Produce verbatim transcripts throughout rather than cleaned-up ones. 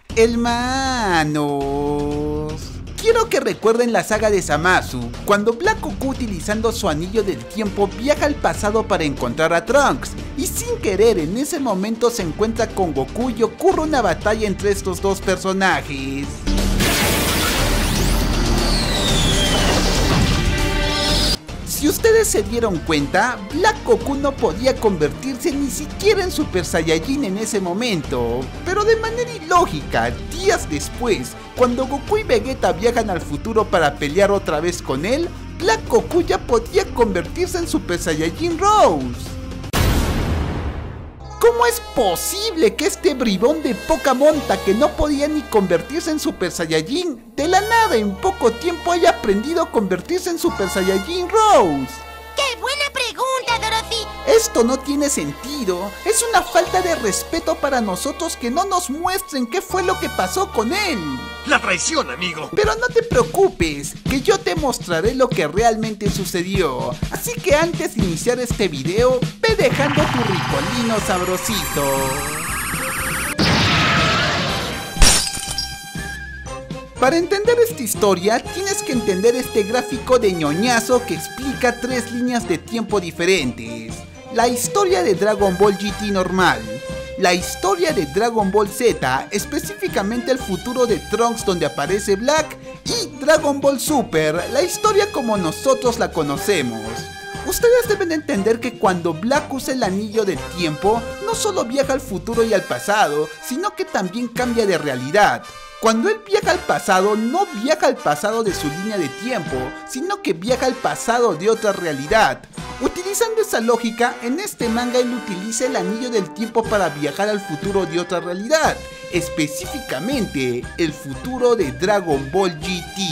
Hermanos, quiero que recuerden la saga de Zamasu, cuando Black Goku, utilizando su anillo del tiempo, viaja al pasado para encontrar a Trunks, y sin querer en ese momento se encuentra con Goku y ocurre una batalla entre estos dos personajes. Si ustedes se dieron cuenta, Black Goku no podía convertirse ni siquiera en Super Saiyajin en ese momento, pero de manera ilógica, días después, cuando Goku y Vegeta viajan al futuro para pelear otra vez con él, Black Goku ya podía convertirse en Super Saiyajin Rose. ¿Cómo es posible que este bribón de poca monta que no podía ni convertirse en Super Saiyajin, de la nada en poco tiempo haya aprendido a convertirse en Super Saiyajin Rose? ¡Qué buena pregunta, Dorothy! Esto no tiene sentido, es una falta de respeto para nosotros que no nos muestren qué fue lo que pasó con él. ¡La traición, amigo! Pero no te preocupes, que yo te mostraré lo que realmente sucedió. Así que antes de iniciar este video, ve dejando tu ricolino sabrosito. Para entender esta historia, tienes que entender este gráfico de ñoñazo que explica tres líneas de tiempo diferentes. La historia de Dragon Ball G T normal, la historia de Dragon Ball Z, específicamente el futuro de Trunks donde aparece Black, y Dragon Ball Super, la historia como nosotros la conocemos. Ustedes deben entender que cuando Black usa el anillo del tiempo, no solo viaja al futuro y al pasado, sino que también cambia de realidad. Cuando él viaja al pasado, no viaja al pasado de su línea de tiempo, sino que viaja al pasado de otra realidad. Utilizando esa lógica, en este manga él utiliza el anillo del tiempo para viajar al futuro de otra realidad, específicamente el futuro de Dragon Ball G T.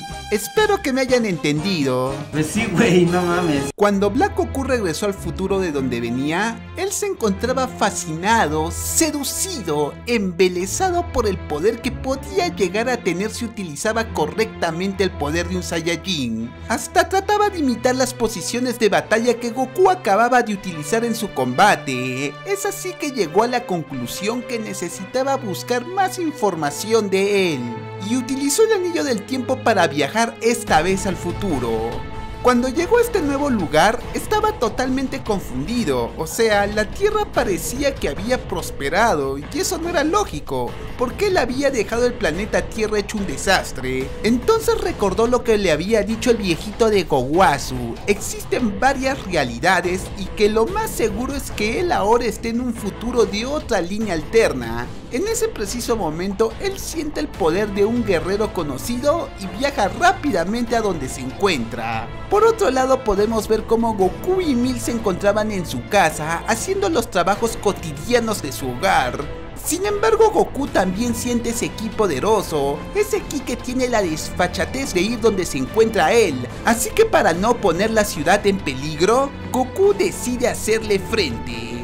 Espero que me hayan entendido. Pues sí, güey, no mames. Cuando Black Goku regresó al futuro de donde venía, él se encontraba fascinado, seducido, embelesado por el poder que podía llegar a tener si utilizaba correctamente el poder de un Saiyajin. Hasta trataba de imitar las posiciones de batalla que Goku acababa de utilizar en su combate. Es así que llegó a la conclusión que necesitaba buscar más información de él, y utilizó el anillo del tiempo para viajar esta vez al futuro. Cuando llegó a este nuevo lugar, estaba totalmente confundido, o sea, la Tierra parecía que había prosperado, y eso no era lógico, porque él había dejado el planeta Tierra hecho un desastre. Entonces recordó lo que le había dicho el viejito de Gowasu: existen varias realidades y que lo más seguro es que él ahora esté en un futuro de otra línea alterna. En ese preciso momento, él siente el poder de un guerrero conocido y viaja rápidamente a donde se encuentra. Por otro lado, podemos ver cómo Goku y Milk se encontraban en su casa, haciendo los trabajos cotidianos de su hogar. Sin embargo, Goku también siente ese ki poderoso, ese ki que tiene la desfachatez de ir donde se encuentra él. Así que para no poner la ciudad en peligro, Goku decide hacerle frente.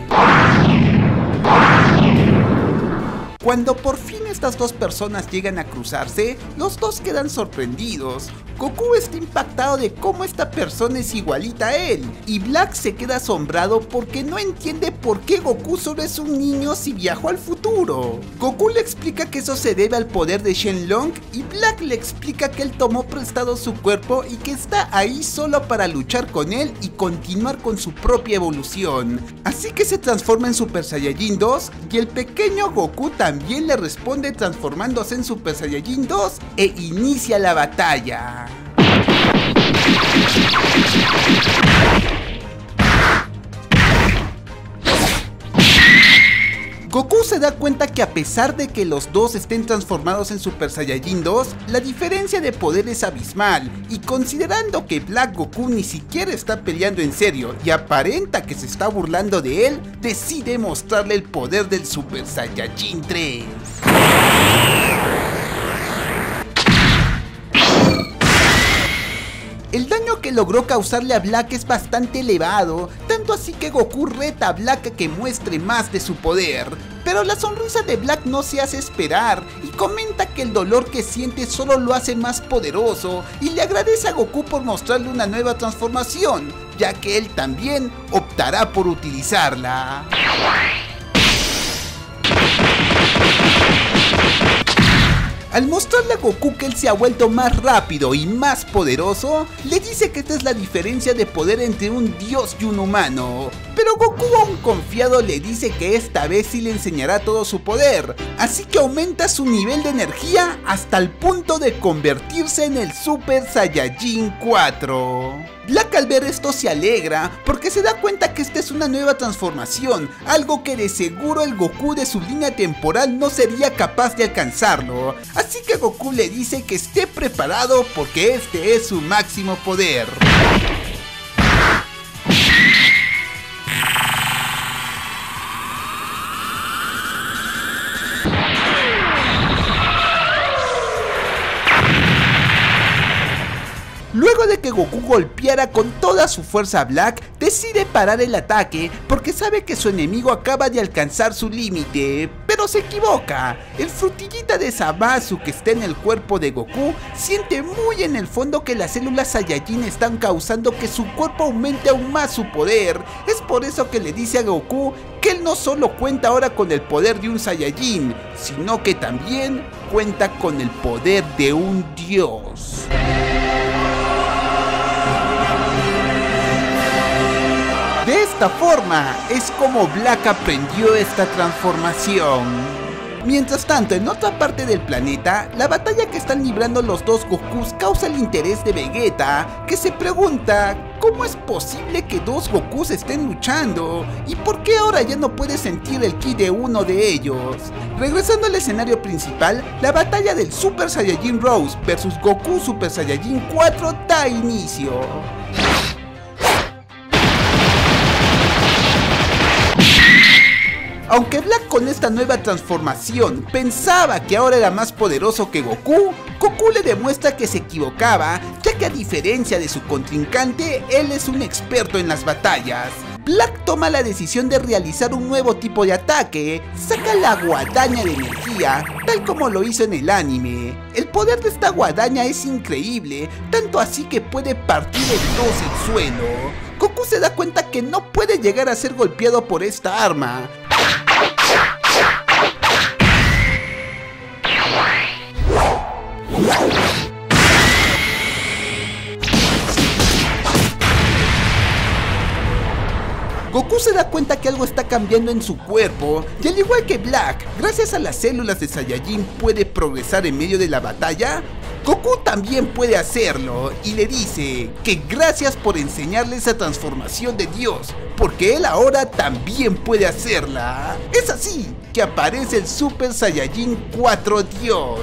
Cuando por fin estas dos personas llegan a cruzarse, los dos quedan sorprendidos. Goku está impactado de cómo esta persona es igualita a él, y Black se queda asombrado porque no entiende por qué Goku solo es un niño si viajó al futuro. Goku le explica que eso se debe al poder de Shenlong, y Black le explica que él tomó prestado su cuerpo y que está ahí solo para luchar con él y continuar con su propia evolución. Así que se transforma en Super Saiyajin dos, y el pequeño Goku también le responde transformándose en Super Saiyajin dos e inicia la batalla. Goku se da cuenta que a pesar de que los dos estén transformados en Super Saiyajin dos, la diferencia de poder es abismal, y considerando que Black Goku ni siquiera está peleando en serio y aparenta que se está burlando de él, decide mostrarle el poder del Super Saiyajin tres. El daño que logró causarle a Black es bastante elevado, tanto así que Goku reta a Black a que muestre más de su poder. Pero la sonrisa de Black no se hace esperar y comenta que el dolor que siente solo lo hace más poderoso, y le agradece a Goku por mostrarle una nueva transformación, ya que él también optará por utilizarla. Al mostrarle a Goku que él se ha vuelto más rápido y más poderoso, le dice que esta es la diferencia de poder entre un dios y un humano. Pero Goku, aún confiado, le dice que esta vez sí le enseñará todo su poder, así que aumenta su nivel de energía hasta el punto de convertirse en el Super Saiyajin cuatro. Black al ver esto se alegra porque se da cuenta que esta es una nueva transformación, algo que de seguro el Goku de su línea temporal no sería capaz de alcanzarlo, así que Goku le dice que esté preparado porque este es su máximo poder. Luego de que Goku golpeara con toda su fuerza a Black, decide parar el ataque porque sabe que su enemigo acaba de alcanzar su límite, pero se equivoca. El frutillita de Zamasu que está en el cuerpo de Goku siente muy en el fondo que las células Saiyajin están causando que su cuerpo aumente aún más su poder. Es por eso que le dice a Goku que él no solo cuenta ahora con el poder de un Saiyajin, sino que también cuenta con el poder de un dios. De esta forma es como Black aprendió esta transformación. Mientras tanto, en otra parte del planeta, la batalla que están librando los dos Gokus causa el interés de Vegeta, que se pregunta ¿cómo es posible que dos Gokus estén luchando? ¿Y por qué ahora ya no puede sentir el ki de uno de ellos? Regresando al escenario principal, la batalla del Super Saiyajin Rose versus Goku Super Saiyajin cuatro da inicio. Aunque Black con esta nueva transformación pensaba que ahora era más poderoso que Goku, Goku le demuestra que se equivocaba, ya que a diferencia de su contrincante, él es un experto en las batallas. Black toma la decisión de realizar un nuevo tipo de ataque, saca la guadaña de energía, tal como lo hizo en el anime. El poder de esta guadaña es increíble, tanto así que puede partir en dos el suelo. Goku se da cuenta que no puede llegar a ser golpeado por esta arma. Goku se da cuenta que algo está cambiando en su cuerpo, y al igual que Black, gracias a las células de Saiyajin puede progresar en medio de la batalla. Goku también puede hacerlo, y le dice que gracias por enseñarle esa transformación de Dios, porque él ahora también puede hacerla. Es así que aparece el Super Saiyajin cuatro Dios.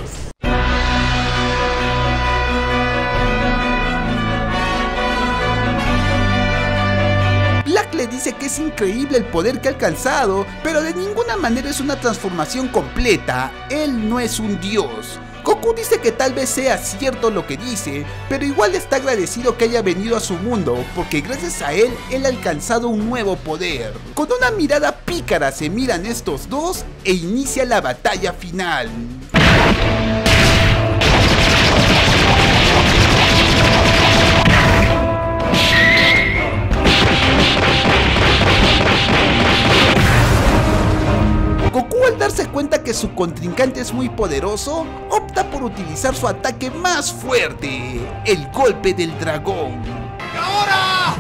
Le dice que es increíble el poder que ha alcanzado, pero de ninguna manera es una transformación completa. Él no es un dios. Goku dice que tal vez sea cierto lo que dice, pero igual está agradecido que haya venido a su mundo, porque gracias a él, él ha alcanzado un nuevo poder. Con una mirada pícara se miran estos dos e inicia la batalla final. Goku, al darse cuenta que su contrincante es muy poderoso, opta por utilizar su ataque más fuerte, el golpe del dragón. ¡Ahora!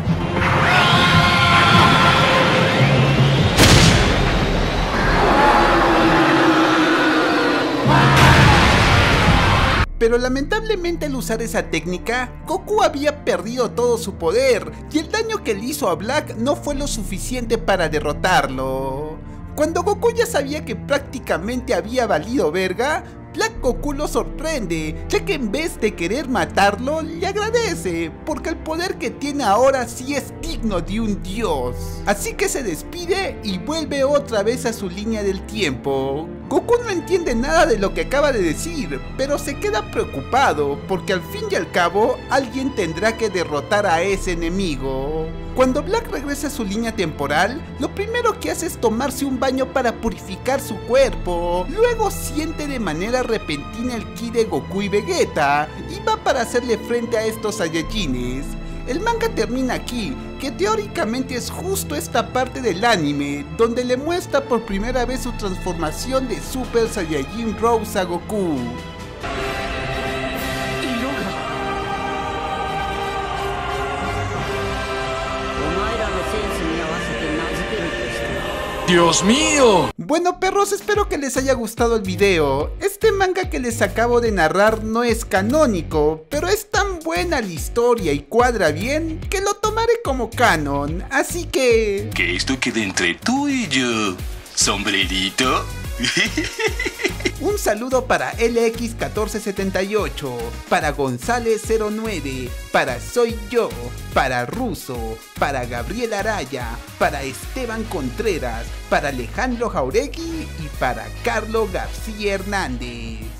Pero lamentablemente al usar esa técnica, Goku había perdido todo su poder, y el daño que le hizo a Black no fue lo suficiente para derrotarlo. Cuando Goku ya sabía que prácticamente había valido verga, Black Goku lo sorprende, ya que en vez de querer matarlo, le agradece, porque el poder que tiene ahora sí es digno de un dios. Así que se despide y vuelve otra vez a su línea del tiempo. Goku no entiende nada de lo que acaba de decir, pero se queda preocupado, porque al fin y al cabo, alguien tendrá que derrotar a ese enemigo. Cuando Black regresa a su línea temporal, lo primero que hace es tomarse un baño para purificar su cuerpo. Luego siente de manera repentina el ki de Goku y Vegeta, y va para hacerle frente a estos Saiyajines. El manga termina aquí, que teóricamente es justo esta parte del anime, donde le muestra por primera vez su transformación de Super Saiyajin Rose a Goku. ¡Dios mío! Bueno perros, espero que les haya gustado el video. Este manga que les acabo de narrar no es canónico, pero es tan buena la historia y cuadra bien que lo tomaré como canon, así que... Que esto quede entre tú y yo, sombrerito. Un saludo para L X mil cuatrocientos setenta y ocho, para González cero nueve, para Soy Yo, para Russo, para Gabriel Araya, para Esteban Contreras, para Alejandro Jauregui y para Carlos García Hernández.